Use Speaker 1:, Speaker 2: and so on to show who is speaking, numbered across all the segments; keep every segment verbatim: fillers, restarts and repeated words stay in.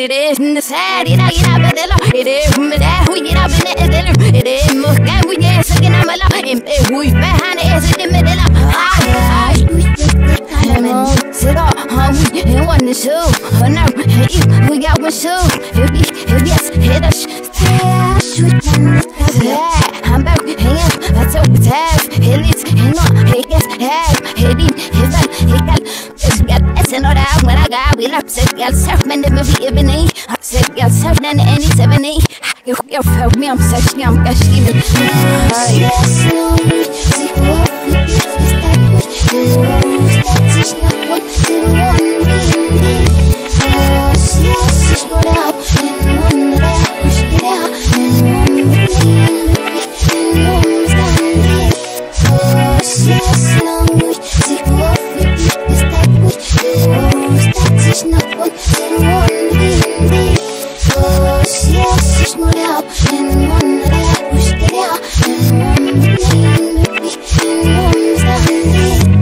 Speaker 1: it is in the side, it I get up at the law, it is from the day we get up in the middle, it is more can we get second I'm a lot, and who's behind it is in the middle. I sit up, we and one to show, and now we got one show, if yes, hit us, I'm back, hang up, that's all it's half, hit it, and not, he gets half, hitting, his up, he got, it's got, it's an order when I got, we love sick, got self, man, the movie, even a, sick, got self, and any seventy, you felt me, I'm such, I'm gushing, yes, no, see what that's not what you want me. Yes, yes, it's what up, and one that push it out, and one thing, and one standing. Yes, yes, no, see what is that what you that's not what you want me. Yes, yes, it's what up, and one that push it out, and one thing, and one standing.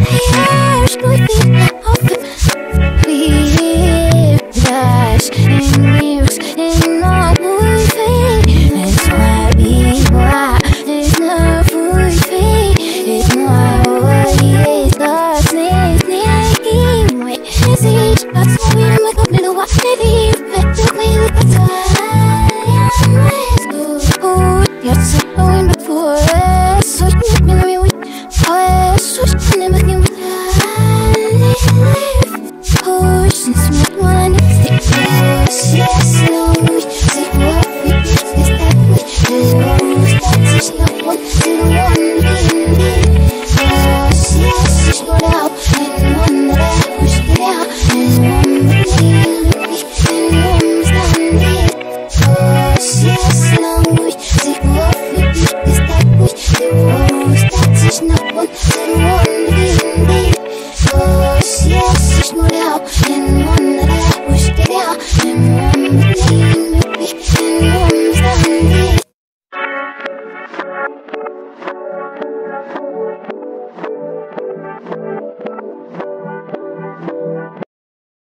Speaker 1: Since